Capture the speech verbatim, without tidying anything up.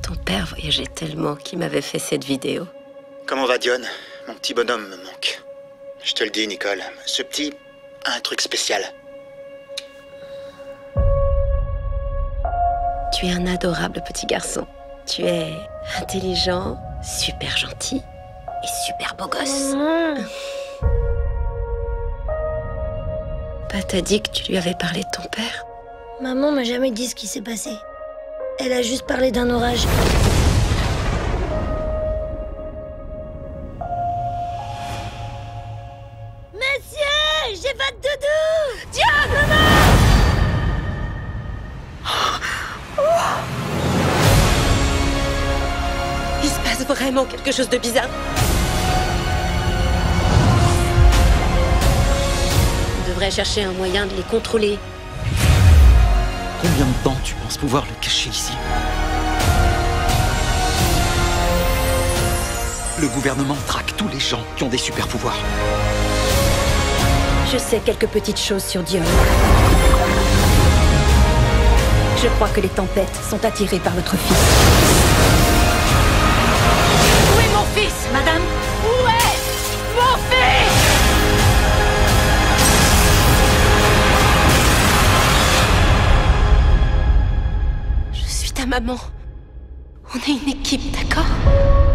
Ton père voyageait tellement qu'il m'avait fait cette vidéo. Comment va Dion? Mon petit bonhomme me manque. Je te le dis, Nicole, ce petit a un truc spécial. Tu es un adorable petit garçon. Tu es intelligent, super gentil et super beau gosse. Maman. Bah, t'as dit que tu lui avais parlé de ton père. Maman m'a jamais dit ce qui s'est passé. Elle a juste parlé d'un orage. Monsieur, j'ai pas de doudou! Diane, maman! Il se passe vraiment quelque chose de bizarre. On devrait chercher un moyen de les contrôler. Combien de temps tu penses pouvoir le cacher ici? Le gouvernement traque tous les gens qui ont des super pouvoirs. Je sais quelques petites choses sur Dion. Je crois que les tempêtes sont attirées par votre fils. Où est mon fils, madame? Où est mon fils? Je suis ta maman. On est une équipe, d'accord?